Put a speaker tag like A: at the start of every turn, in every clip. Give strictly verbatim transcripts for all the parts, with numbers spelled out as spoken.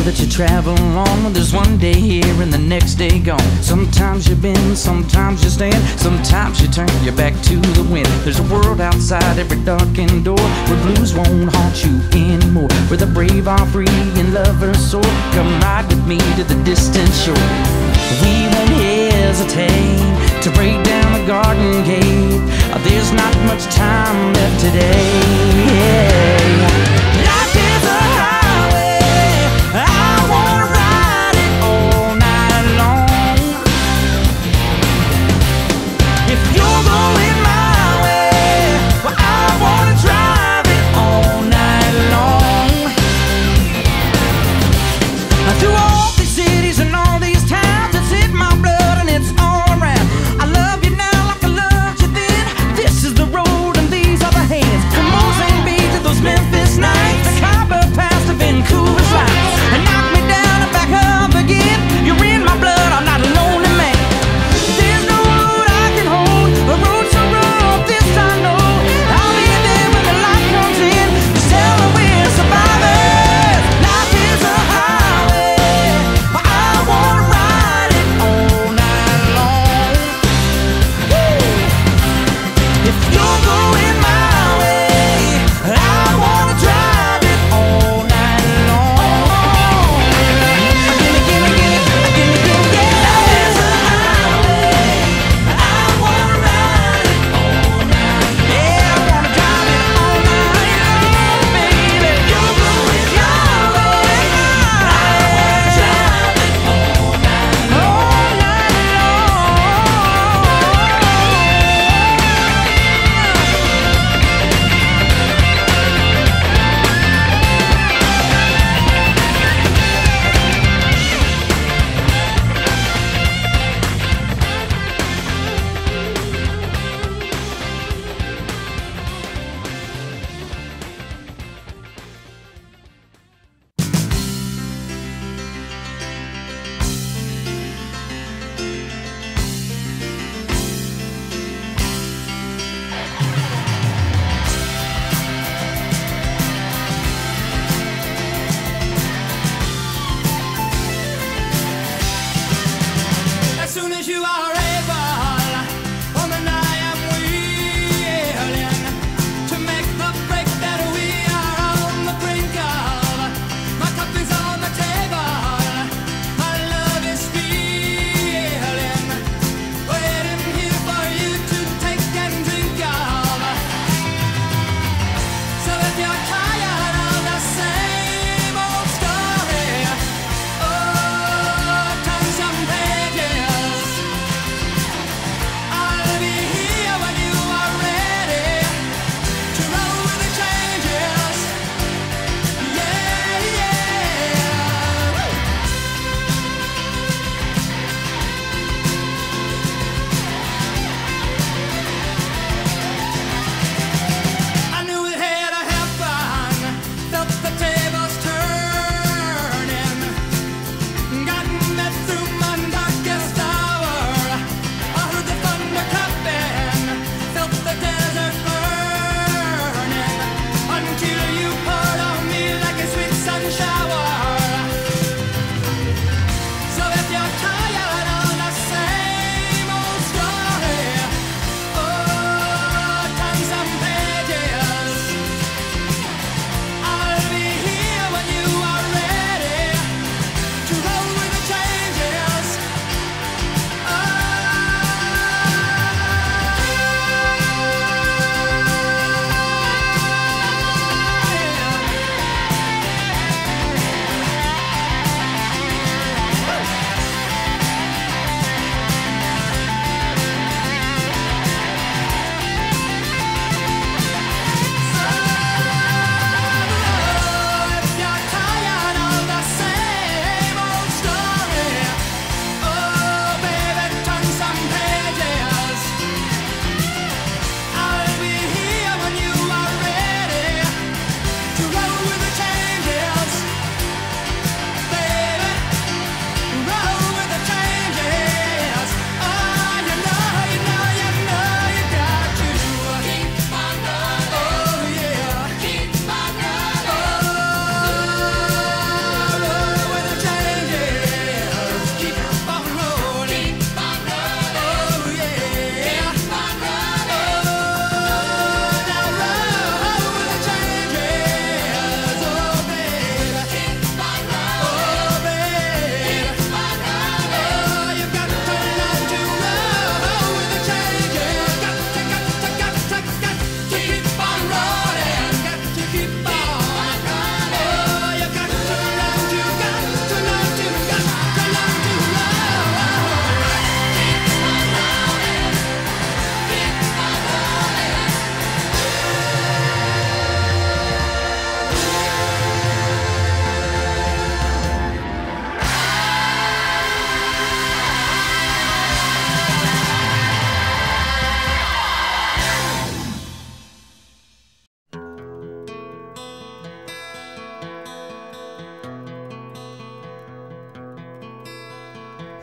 A: that you travel on. There's one day here and the next day gone. Sometimes you bend, sometimes you stand, sometimes you turn your back to the wind. There's a world outside every darkened door, where blues won't haunt you anymore, where the brave are free and lovers soar. Come ride with me to the distant shore. We won't hesitate to break down the garden gate. There's not much time left today. Life is a highway, I wanna ride it all night long. If you're going my way, well, I wanna drive it all night long. Through all these cities and all these towns, it's in my blood and it's all around. I love you now like I loved you then. This is the road and these are the hands. Come on, Saint B to those Memphis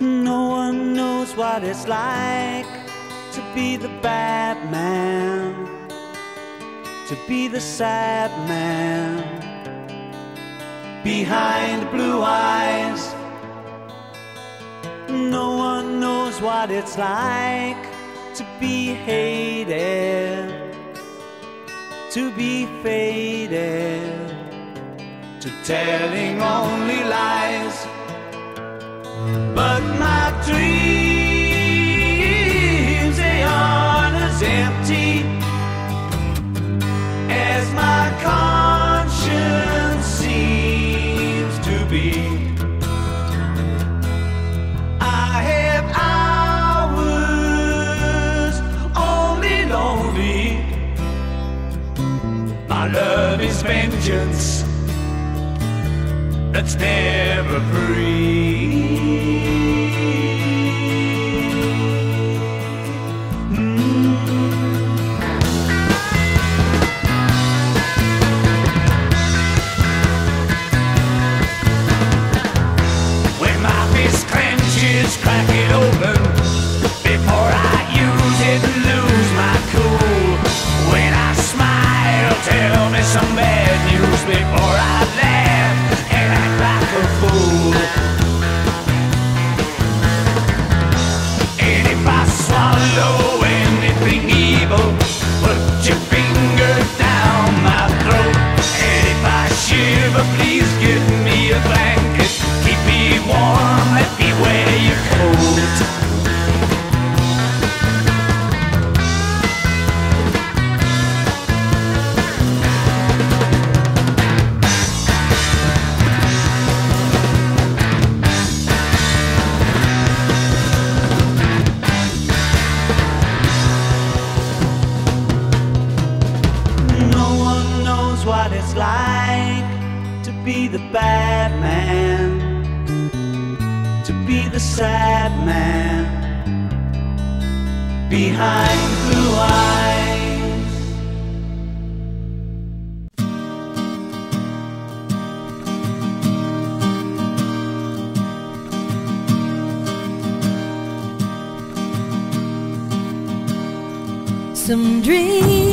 B: No one knows what it's like to be the bad man, to be the sad man behind blue eyes. No one knows what it's like to be hated, to be faded, to telling only lies. But my dreams, they aren't as empty as my conscience seems to be. I have hours only lonely. My love is vengeance that's never free. Crack it open before I use it and lose my cool. When I smile, tell me some bad news before I laugh and act like a fool. And if I swallow anything evil, put your finger down my throat. And if I shiver, please give me a blanket. Keep me warm, let me wear your coat. No one knows what it's like to be the bad man, to be the sad man behind blue eyes.
C: Some dreams